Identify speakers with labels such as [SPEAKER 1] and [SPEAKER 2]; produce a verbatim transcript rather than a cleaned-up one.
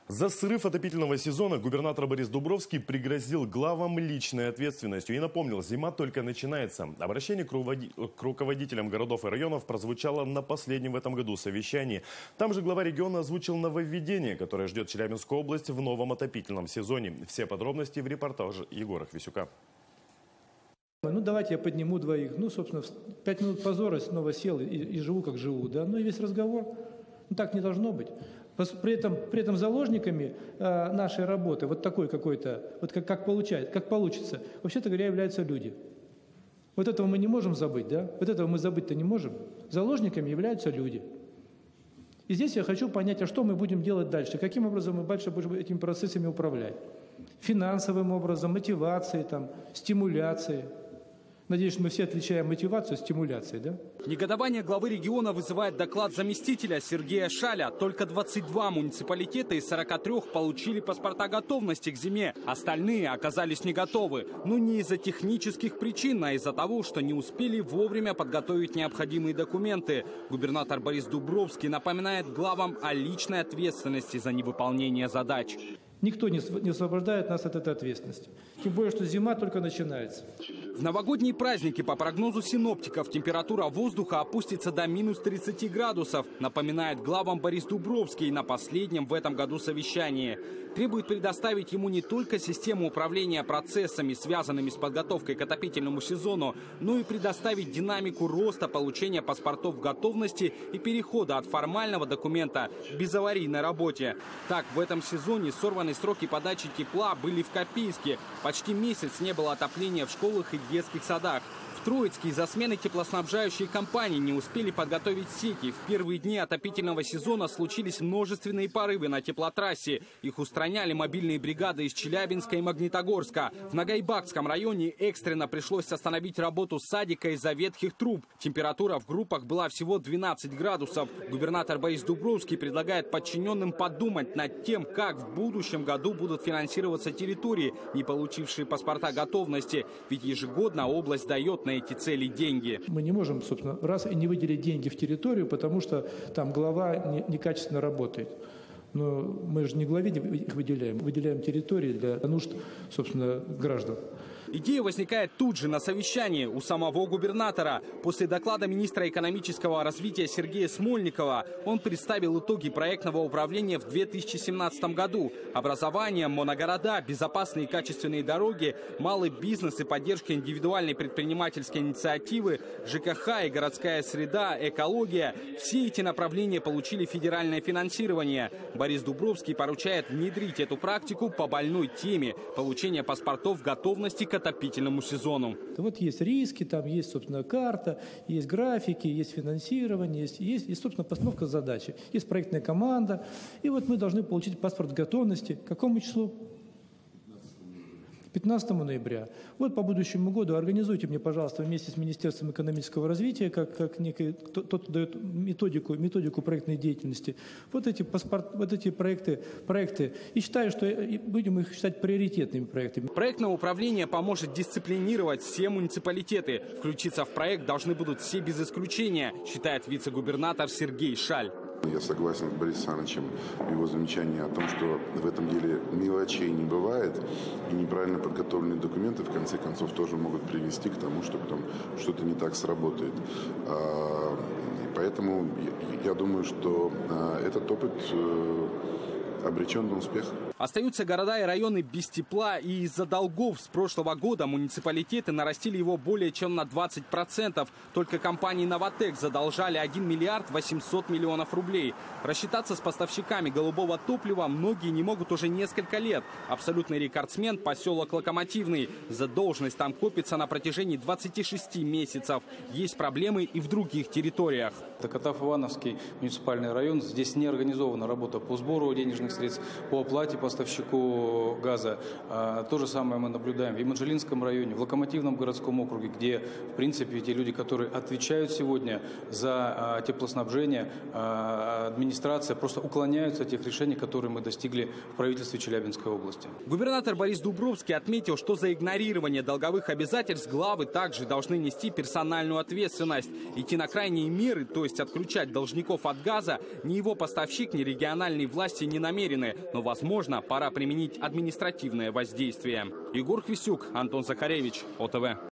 [SPEAKER 1] За срыв отопительного сезона губернатор Борис Дубровский пригрозил главам личной ответственностью и напомнил, зима только начинается. Обращение к руководителям городов и районов прозвучало на последнем в этом году совещании. Там же глава региона озвучил нововведение, которое ждет Челябинскую область в новом отопительном сезоне. Все подробности в репортаже Егора Хвисюка.
[SPEAKER 2] Ну, давайте я подниму двоих. Ну, собственно, пять минут позора, снова сел и, и живу, как живу. Да? Ну и весь разговор. Ну, так не должно быть. При этом, при этом заложниками э, нашей работы, вот такой какой-то, вот как, как, получает, как получится, вообще-то говоря, являются люди. Вот этого мы не можем забыть, да? Вот этого мы забыть-то не можем. Заложниками являются люди. И здесь я хочу понять, а что мы будем делать дальше? Каким образом мы дальше будем этими процессами управлять? Финансовым образом, мотивацией, там, стимуляцией. Надеюсь, мы все отличаем мотивацию от стимуляции, да?
[SPEAKER 3] Негодование главы региона вызывает доклад заместителя Сергея Шаля. Только двадцать два муниципалитета из сорока трёх получили паспорта готовности к зиме. Остальные оказались не готовы. Но не из-за технических причин, а из-за того, что не успели вовремя подготовить необходимые документы. Губернатор Борис Дубровский напоминает главам о личной ответственности за невыполнение задач.
[SPEAKER 2] Никто не освобождает нас от этой ответственности. Тем более, что зима только начинается.
[SPEAKER 3] В новогодние праздники, по прогнозу синоптиков, температура воздуха опустится до минус тридцати градусов, напоминает главам Борис Дубровский на последнем в этом году совещании. Требует предоставить ему не только систему управления процессами, связанными с подготовкой к отопительному сезону, но и предоставить динамику роста получения паспортов готовности и перехода от формального документа к безаварийной работе. Так, в этом сезоне сорваны сроки подачи тепла были в Копейске. Почти месяц не было отопления в школах и детских садах. В Троицке из-за смены теплоснабжающей компании не успели подготовить сети. В первые дни отопительного сезона случились множественные порывы на теплотрассе. Их устраняли мобильные бригады из Челябинска и Магнитогорска. В Нагайбакском районе экстренно пришлось остановить работу садика из-за ветхих труб. Температура в группах была всего двенадцать градусов. Губернатор Борис Дубровский предлагает подчиненным подумать над тем, как в будущем году будут финансироваться территории, не получившие паспорта готовности. Ведь ежегодно область дает на эти цели деньги.
[SPEAKER 2] Мы не можем, собственно, раз и не выделить деньги в территорию, потому что там глава не, некачественно работает. Но мы же не главе их выделяем, выделяем территории для нужд, собственно, граждан.
[SPEAKER 3] Идея возникает тут же на совещании у самого губернатора. После доклада министра экономического развития Сергея Смольникова он представил итоги проектного управления в две тысячи семнадцатом году. Образование, моногорода, безопасные и качественные дороги, малый бизнес и поддержка индивидуальной предпринимательской инициативы, ЖКХ и городская среда, экология. Все эти направления получили федеральное финансирование. Борис Дубровский поручает внедрить эту практику по больной теме – получения паспортов готовности к отопительному сезону.
[SPEAKER 2] Вот есть риски, там есть, собственно, карта, есть графики, есть финансирование, есть, есть, есть собственно, постановка задачи, есть проектная команда. И вот мы должны получить паспорт готовности. К какому числу? пятнадцатого ноября. Вот по будущему году организуйте мне, пожалуйста, вместе с Министерством экономического развития, как, как некий, тот, кто дает методику, методику проектной деятельности, вот эти, паспорт, вот эти проекты, проекты. И считаю, что будем их считать приоритетными проектами.
[SPEAKER 3] Проектное управление поможет дисциплинировать все муниципалитеты. Включиться в проект должны будут все без исключения, считает вице-губернатор Сергей Шаль.
[SPEAKER 4] Я согласен с Борисом Александровичем в его замечании о том, что в этом деле мелочей не бывает, и неправильно подготовленные документы в конце концов тоже могут привести к тому, что потом что-то не так сработает. И поэтому я думаю, что этот опыт обречен на успех.
[SPEAKER 3] Остаются города и районы без тепла, и из-за долгов с прошлого года муниципалитеты нарастили его более чем на двадцать процентов. Только компании «Новотек» задолжали один миллиард восемьсот миллионов рублей. Рассчитаться с поставщиками голубого топлива многие не могут уже несколько лет. Абсолютный рекордсмен – поселок Локомотивный. Задолженность там копится на протяжении двадцати шести месяцев. Есть проблемы и в других территориях.
[SPEAKER 5] Это Катав-Ивановский муниципальный район. Здесь не организована работа по сбору денежных средств, по оплате поставщику газа. То же самое мы наблюдаем в Еманжелинском районе, в Локомотивном городском округе, где, в принципе, те люди, которые отвечают сегодня за теплоснабжение, администрация просто уклоняются от тех решений, которые мы достигли в правительстве Челябинской области.
[SPEAKER 3] Губернатор Борис Дубровский отметил, что за игнорирование долговых обязательств главы также должны нести персональную ответственность. Идти на крайние меры, то есть отключать должников от газа, ни его поставщик, ни региональные власти не намерены. Но, возможно, пора применить административное воздействие. Егор Хвистюк, Антон Захаревич, О Т В.